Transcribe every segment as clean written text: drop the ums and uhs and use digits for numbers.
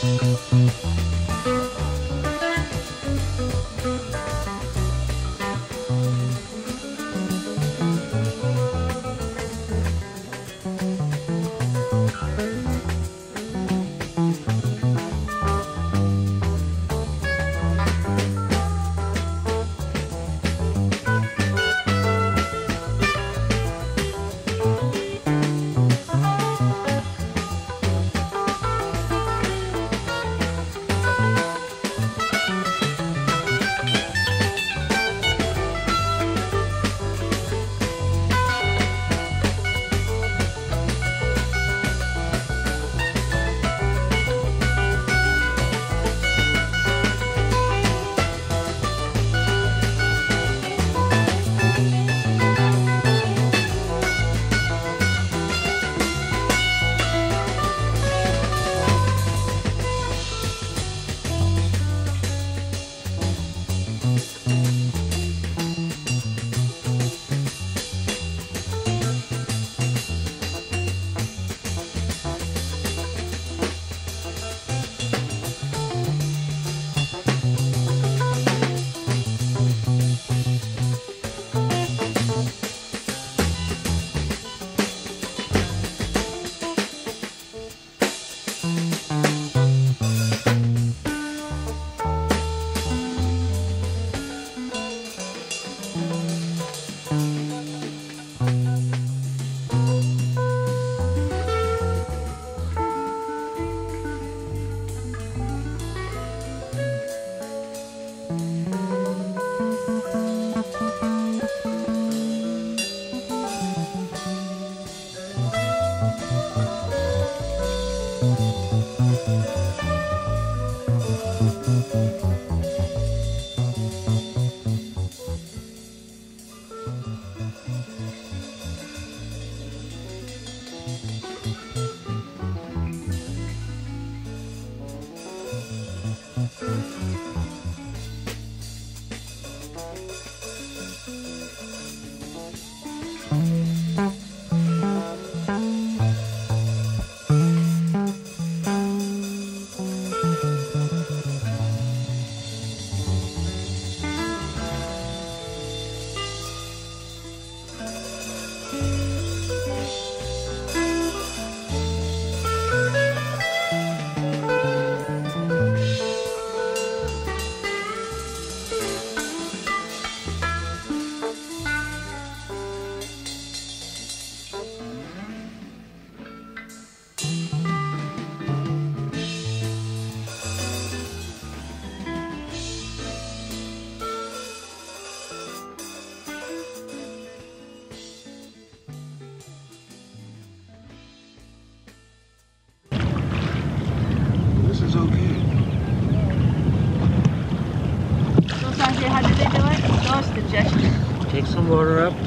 Sanjay, how did they do it? Show us the gesture. Take some water up.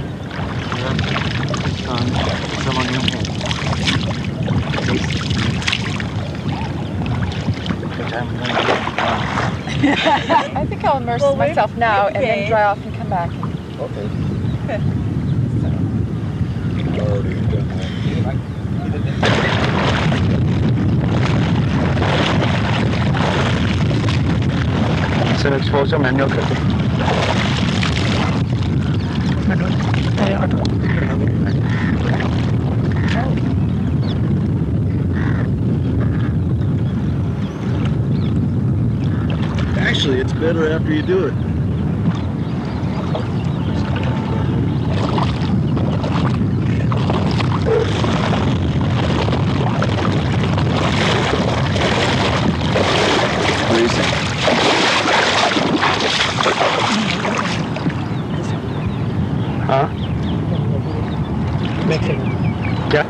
Put some on your head. I think I'll immerse myself now and then dry off and come back. Okay. Good. Already done that. Sir, exposure manual करते हैं. Actually, it's better after you do it. हाँ? क्या?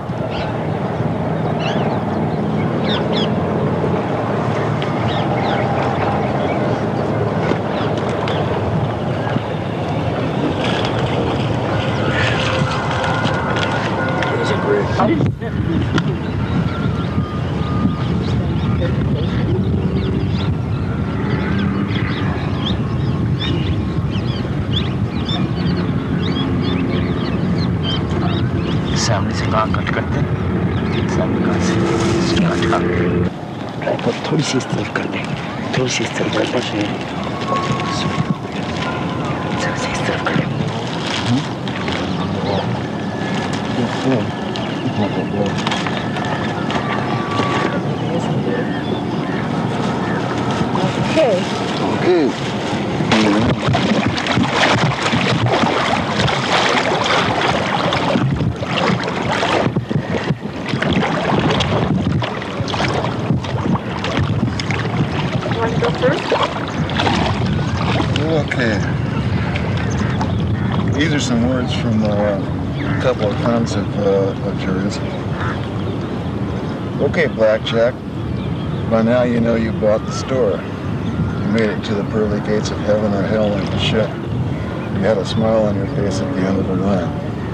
सामने से कहाँ cut करते हैं, सामने कहाँ से कट करते हैं. थोड़ी सी इस तरफ कर दे, थोड़ी सी इस तरफ कर दे, इस तरफ कर दे। Okay. Okay. Want to go first? Okay. These are some words from a couple of friends of yours. Okay, Blackjack. By now you know you bought the store. You made it to the pearly gates of heaven or hell in the ship. You had a smile on your face at the end of the line.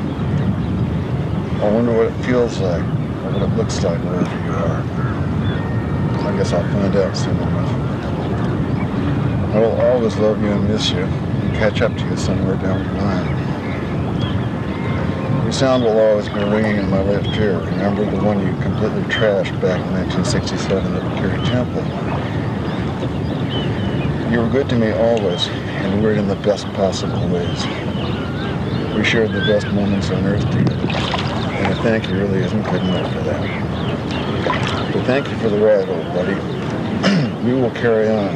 I wonder what it feels like, or what it looks like wherever you are. I guess I'll find out soon enough. I will always love you and miss you, and catch up to you somewhere down the line. Your sound will always be ringing in my left ear. Remember the one you completely trashed back in 1967 at the Kerry Temple? You were good to me always, and we were in the best possible ways. We shared the best moments on earth together, and a thank you really isn't good enough for that. But thank you for the ride, old buddy. We will carry on.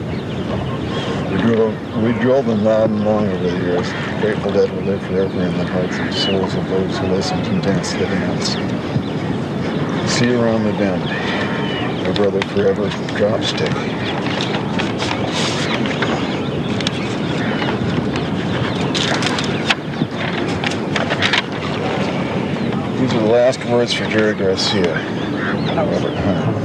We drilled them loud and long over the years, grateful that will live forever in the hearts and souls of those who listened and danced the dance. See you around the bend, my brother forever, Dropstick. These are the last words for Jerry Garcia, Robert Hunter.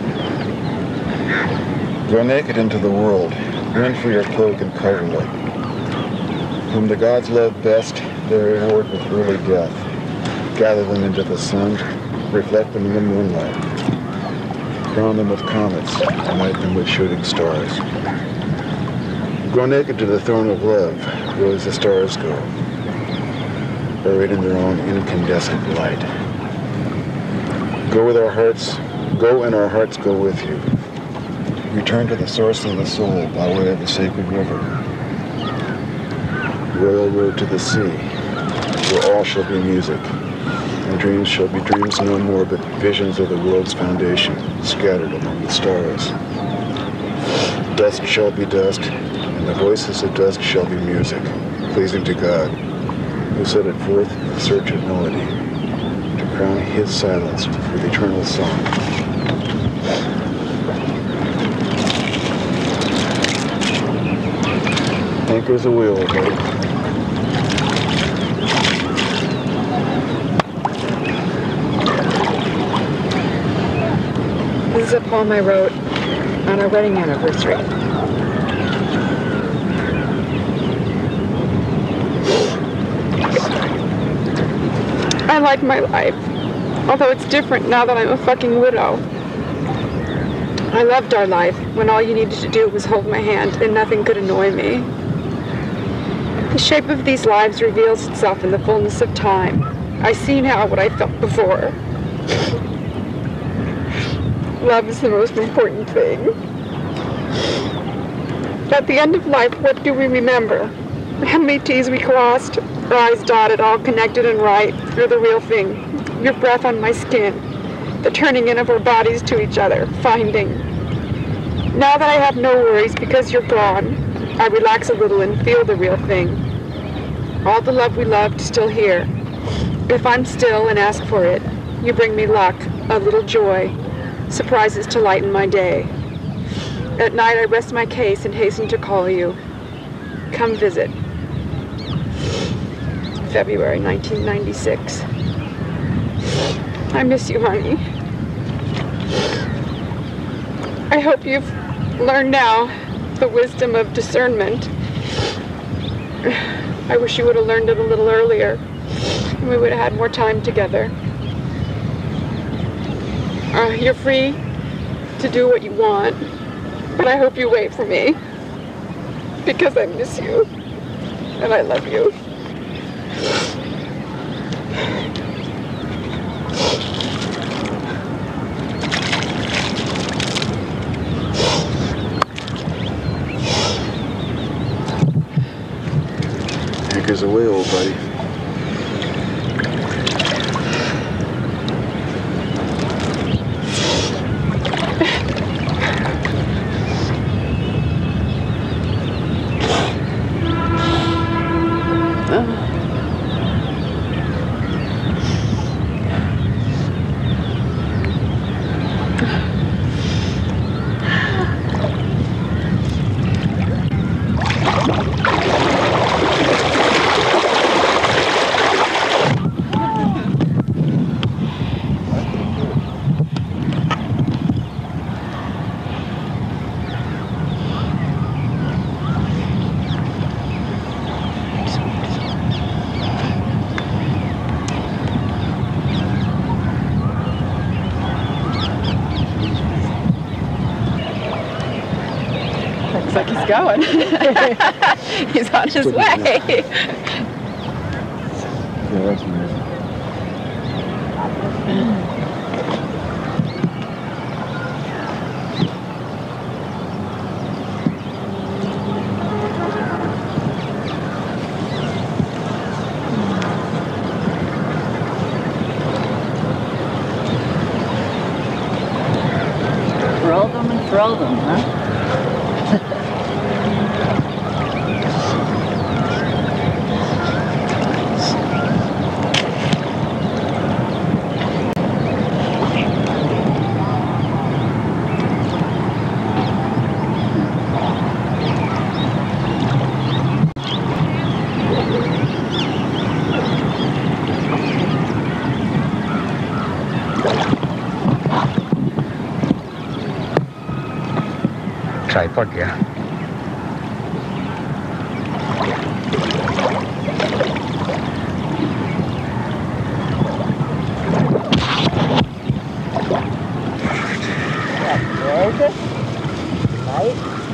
Go naked into the world. Rend for your cloak and coverlet. Whom the gods love best, they reward with early death. Gather them into the sun, reflect them in the moonlight. Crown them with comets, light them with shooting stars. Go naked to the throne of love, where as the stars go, buried in their own incandescent light. Go with our hearts, go and our hearts go with you. Return to the source of the soul by way of the sacred river. Royal road to the sea, where all shall be music, and dreams shall be dreams no more, but visions of the world's foundation, scattered among the stars. Dust shall be dust, and the voices of dust shall be music, pleasing to God, who set it forth in search of melody, to crown his silence with eternal song. Anchor's a wheel, buddy. This is a poem I wrote on our wedding anniversary. I like my life, although it's different now that I'm a fucking widow. I loved our life when all you needed to do was hold my hand and nothing could annoy me. The shape of these lives reveals itself in the fullness of time. I see now what I felt before. Love is the most important thing. At the end of life, what do we remember? How many T's we crossed, our I's dotted, all connected and right. You're the real thing. Your breath on my skin. The turning in of our bodies to each other. Finding. Now that I have no worries because you're gone, I relax a little and feel the real thing. All the love we loved still here. If I'm still and ask for it, you bring me luck, a little joy, surprises to lighten my day. At night I rest my case and hasten to call you. Come visit. February 1996. I miss you, honey. I hope you've learned now the wisdom of discernment. I wish you would have learned it a little earlier, and we would have had more time together. You're free to do what you want, but I hope you wait for me, because I miss you, and I love you. anchors away, old buddy. Looks like he's going. He's on his way. Yeah, that's amazing. Throw them and throw them, huh? Tripod, yeah. Good. Right.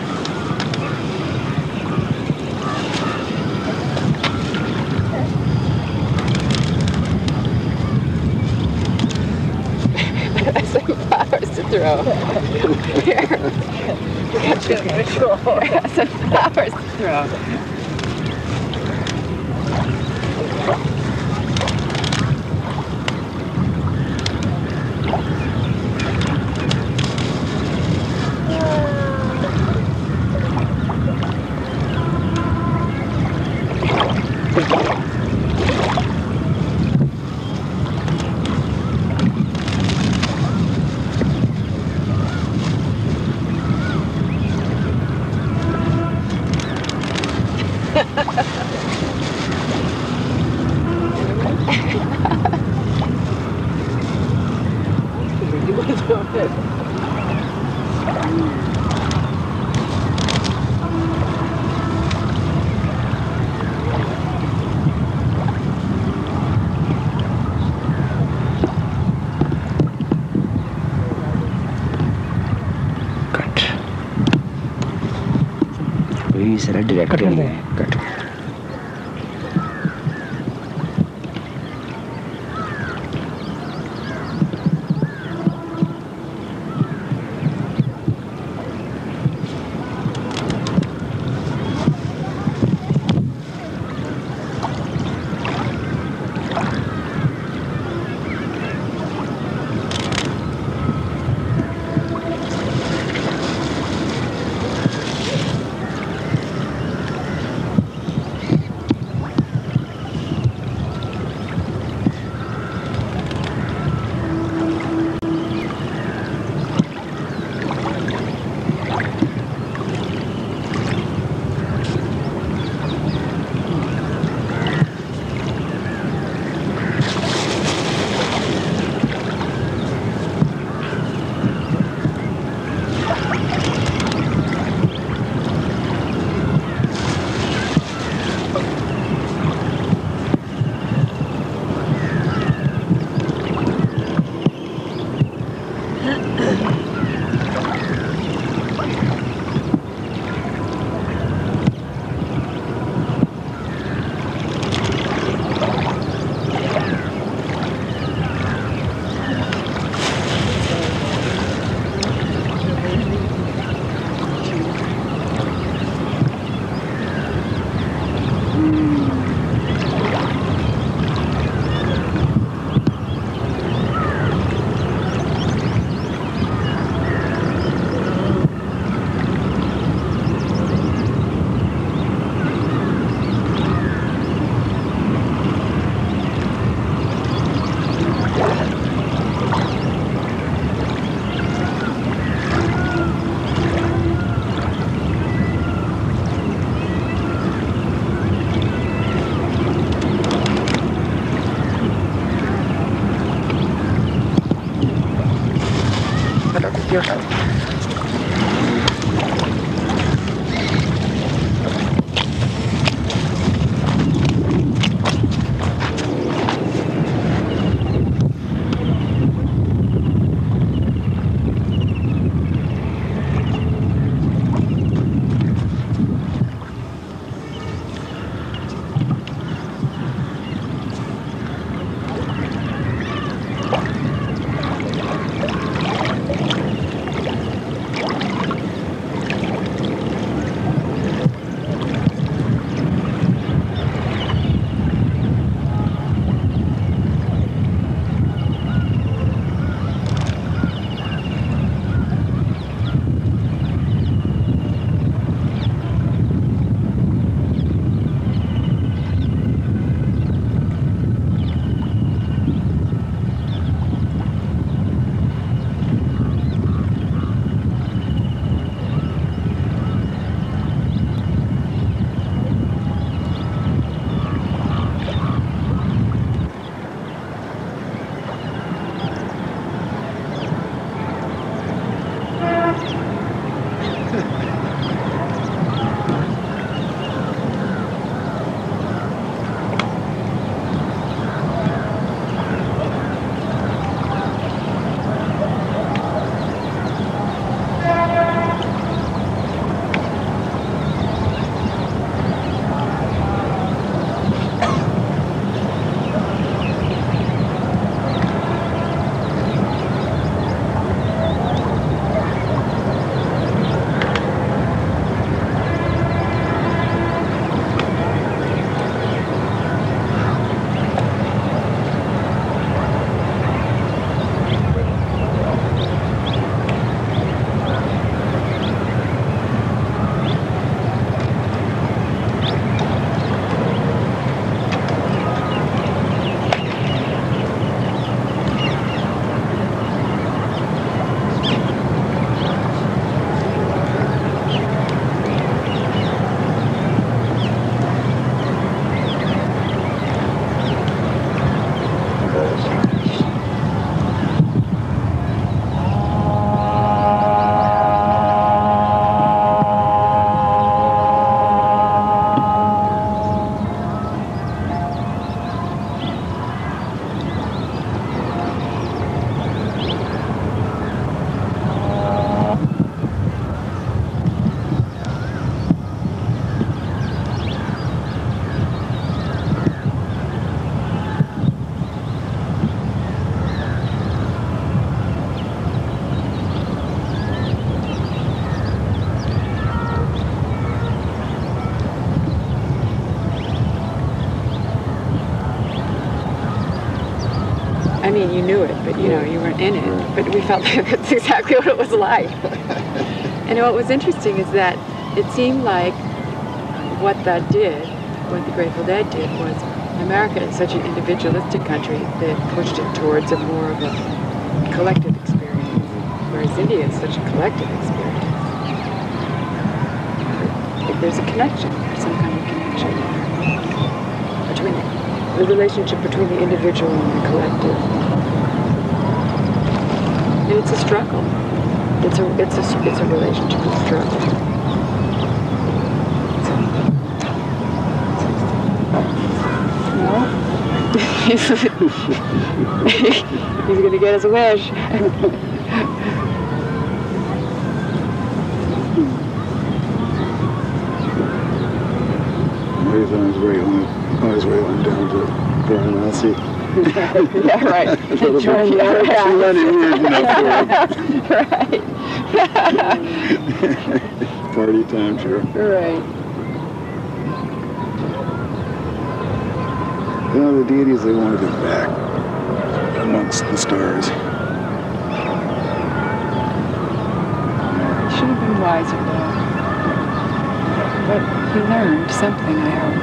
Some flowers to throw. Here. Some flowers to throw. Será directly cut. your heart. I mean, you knew it, but you know, you weren't in it. But we felt like that's exactly what it was like. And what was interesting is that it seemed like what that did, what the Grateful Dead did, was America is such an individualistic country that pushed it towards a more of a collective experience, whereas India is such a collective experience. If there's a connection, some kind of connection between the relationship between the individual and the collective. And it's a struggle. It's a relationship, it's a struggle. No? He's gonna get his wish. He's on his way on down to Varanasi. Yeah, right. Enjoying the other Right. Party time, sure. Right. You know, the deities, they wanted him back amongst the stars. He should have been wiser, though. But he learned something, I hope.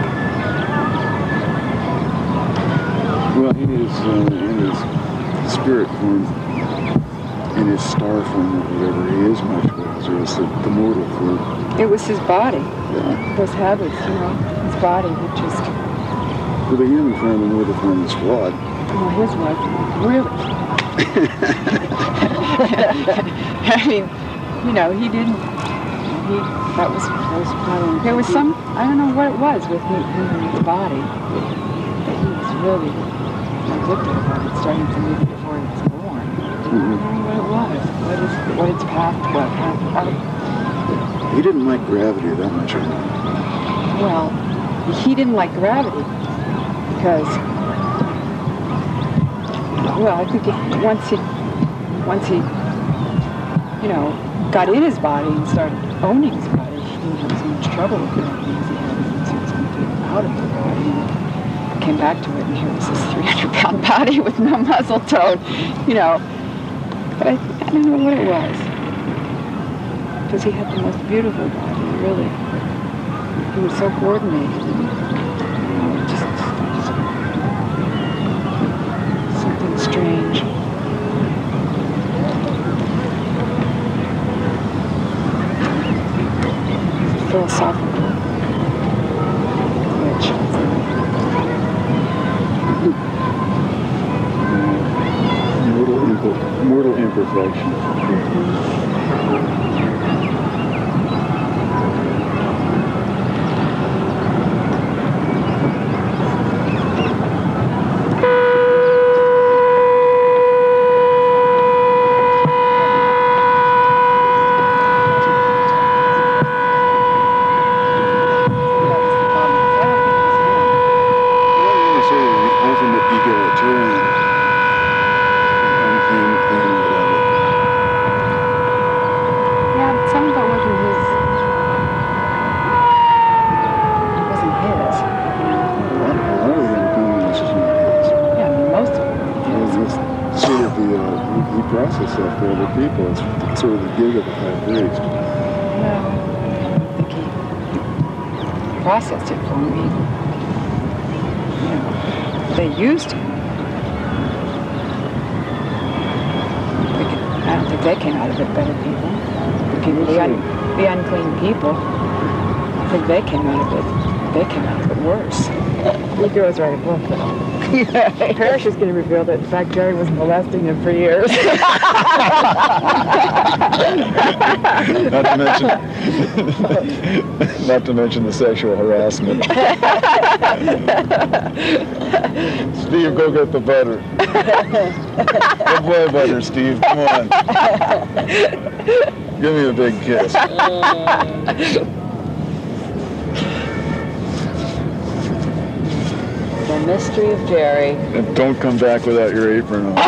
Well, in his spirit form, in his star form, or whatever, he is much wiser. It's the mortal form. It was his body. Yeah. Those habits, you know, his body would just... Well, the human form and mortal form is flawed. Well, his was really. I mean, you know, he didn't. That was probably. There was some. I don't know what it was with him and his body that he was really. I looked at it, starting to move before he was born. I don't know what it was. What its path? What path? He didn't like gravity that much. Well, he didn't like gravity because. Well, I think once he, you know, got in his body and started owning his body, he didn't have as much trouble with gravity as he had once he was completely out of the body. And came back to it, and here was this 300-pound body with no muzzle tone, you know. But I don't know what it was, because he had the most beautiful body, really. He was so coordinated, and, you know, just something strange. Philosophical glitch. Mortal imperfection. Sort of the gig of the high priest. No, I don't think he processed it for me. You know, they used him. I don't think they came out of it better people. The unclean people. I think they came out of it. They came out of it worse. We girls write a book, though. Parrish is going to reveal that, in fact, Jerry was molesting him for years. Not to mention the sexual harassment. Steve, go get the butter. Good boy, butter, Steve. Come on. Give me a big kiss. The mystery of Jerry. And don't come back without your apron on.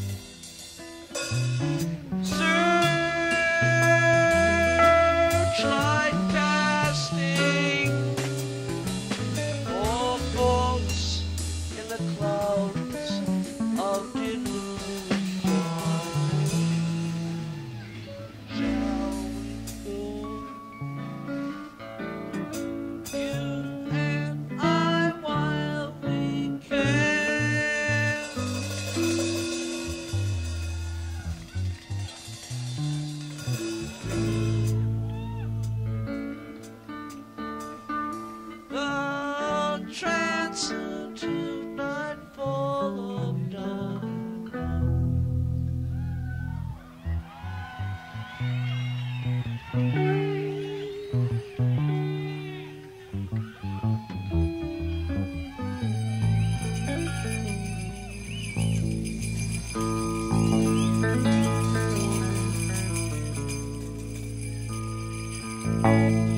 Search Bye.